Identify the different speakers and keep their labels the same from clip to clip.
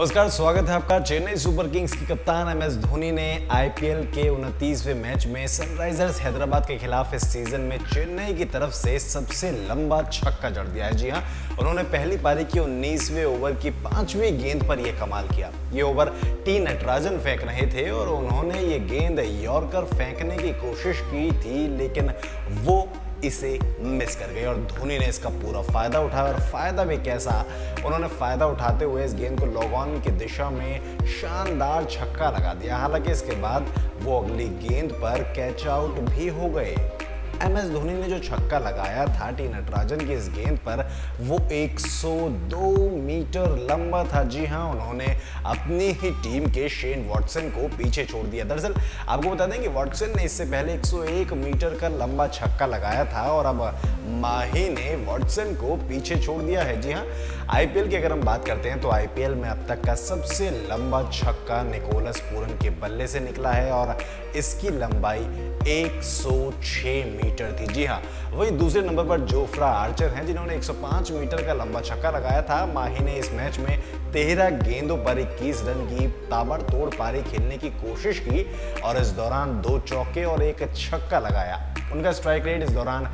Speaker 1: नमस्कार, स्वागत है आपका। चेन्नई सुपर किंग्स की कप्तान MS धोनी ने IPL के 29वें मैच में सनराइजर्स हैदराबाद के खिलाफ इस सीजन में चेन्नई की तरफ से सबसे लंबा छक्का जड़ दिया है। जी हां, उन्होंने पहली पारी की 19वें ओवर की 5वीं गेंद पर यह कमाल किया। ये ओवर टी नटराजन फेंक रहे थे और उन्होंने ये गेंद यॉर्कर फेंकने की कोशिश की थी, लेकिन वो इसे मिस कर गए और धोनी ने इसका पूरा फायदा उठाया। और फायदा भी कैसा, उन्होंने फायदा उठाते हुए इस गेंद को लॉग ऑन की दिशा में शानदार छक्का लगा दिया। हालांकि इसके बाद वो अगली गेंद पर कैच आउट भी हो गए। MS धोनी ने जो छक्का लगाया था टी नटराजन की इस गेंद पर, वो 102 मीटर लंबा था। जी हां, उन्होंने अपनी ही टीम के शेन वॉटसन को पीछे छोड़ दिया। दरअसल आपको बता दें कि वॉटसन ने इससे पहले 101 मीटर का लंबा छक्का लगाया था और अब माही ने वॉटसन को पीछे छोड़ दिया है। जी हां, IPL की अगर हम बात करते हैं तो IPL में अब तक का सबसे लंबा छक्का निकोलस पूरन के बल्ले से निकला है और इसकी लंबाई 106 मीटर थी। जी हां, वही दूसरे नंबर पर जोफ्रा आर्चर हैं जिन्होंने 105 मीटर का लंबा छक्का लगाया था। माही ने इस मैच में 13 गेंदों पर 21 रन की ताबड़तोड़ पारी खेलने की कोशिश की और इस दौरान 2 चौके और 1 छक्का लगाया। उनका स्ट्राइक रेट इस दौरान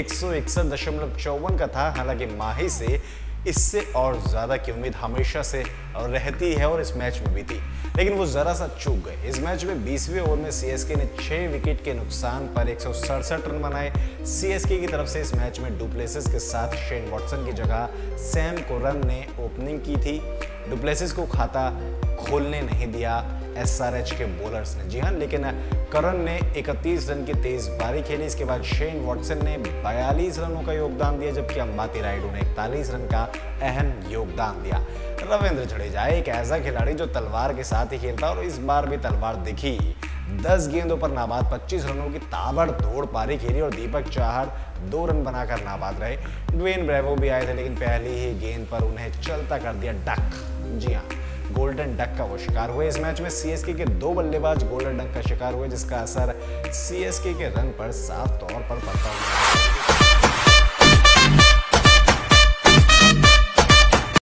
Speaker 1: 161.54 का था। हालांकि माही से इससे और ज्यादा की उम्मीद हमेशा से रहती है और इस मैच में भी थी, लेकिन वो जरा सा चूक गए। इस मैच में 20वें ओवर में CSK ने 6 विकेट के नुकसान पर 167 रन बनाए। CSK की तरफ से इस मैच में डुप्लेसिस के साथ शेन वॉटसन की जगह सैम करन ने ओपनिंग की थी। डुप्लेसिस को खाता खोलने नहीं दिया SRH के बॉलर्स ने। जी हां, लेकिन करन ने 31 रन की तेज पारी खेली। इसके बाद शेन वॉटसन ने 42 रनों का योगदान दिया, जबकि अंबाती रायडू ने 41 रन का अहम योगदान दिया। रविंद्र जडेजा एक ऐसा खिलाड़ी जो तलवार के साथ ही खेलता और इस बार भी तलवार दिखी। 10 गेंदों पर नाबाद 25 रनों की ताबड़तोड़ पारी खेली और दीपक चाहर 2 रन बनाकर नाबाद रहे। ड्वेन ब्रेवो भी आए थे, लेकिन पहली ही गेंद पर उन्हें चलता कर दिया डक। जी हाँ, गोल्डन डक का वो शिकार हुए। इस मैच में CSK के 2 बल्लेबाज गोल्डन डक का शिकार हुए, जिसका असर CSK के रन पर साफ तौर पर पड़ता हुआ